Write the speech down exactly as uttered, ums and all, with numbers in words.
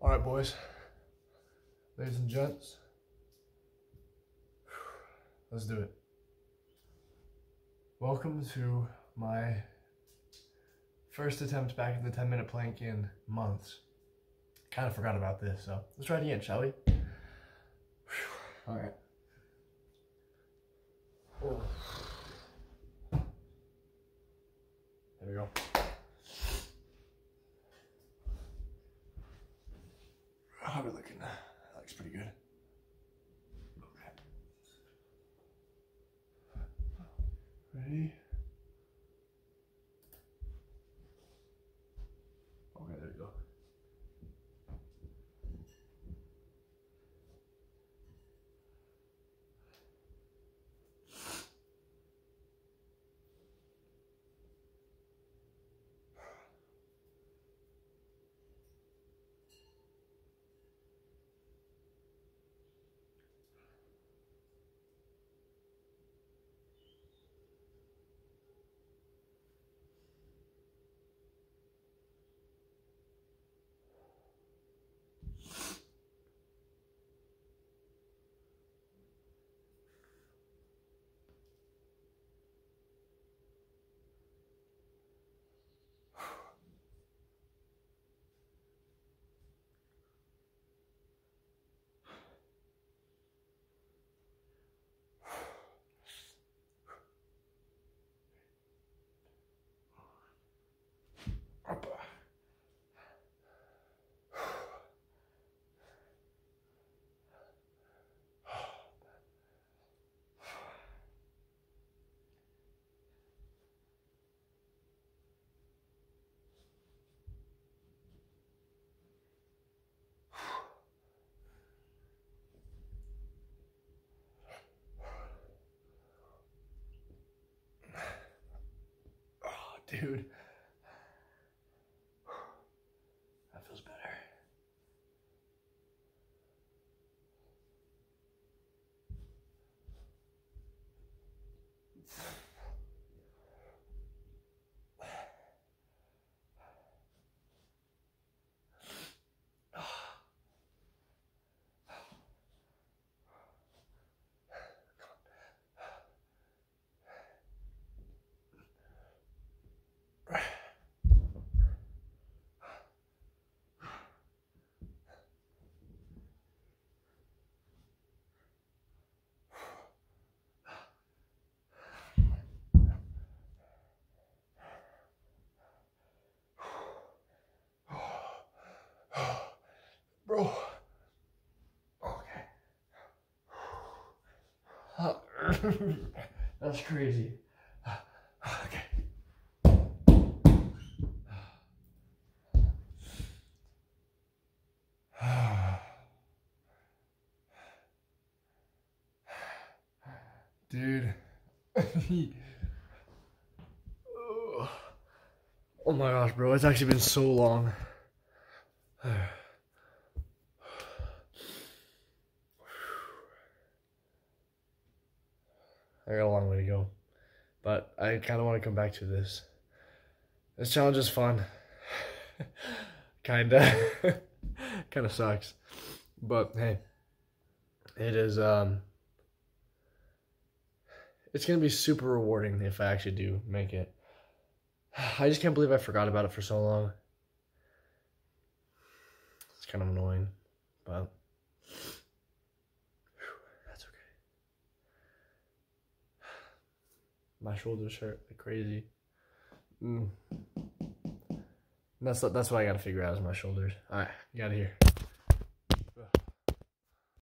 All right, boys, ladies and gents, let's do it. Welcome to my first attempt back at the ten minute plank in months. Kind of forgot about this, so let's try it again, shall we? All right. Oh. There we go. How are we looking? That looks pretty good. Okay. Ready? Okay, there you go. Dude, that feels better. Bro. Okay. That's crazy. Okay. Dude. Oh my gosh, bro. It's actually been so long. I got a long way to go, but I kind of want to come back to this. This challenge is fun. Kinda. Kinda sucks. But hey, it is, um, it's going to be super rewarding if I actually do make it. I just can't believe I forgot about it for so long. It's kind of annoying, but that's okay. My shoulders hurt like crazy. Mm. That's that's what I gotta figure out is my shoulders. All right, get out of here.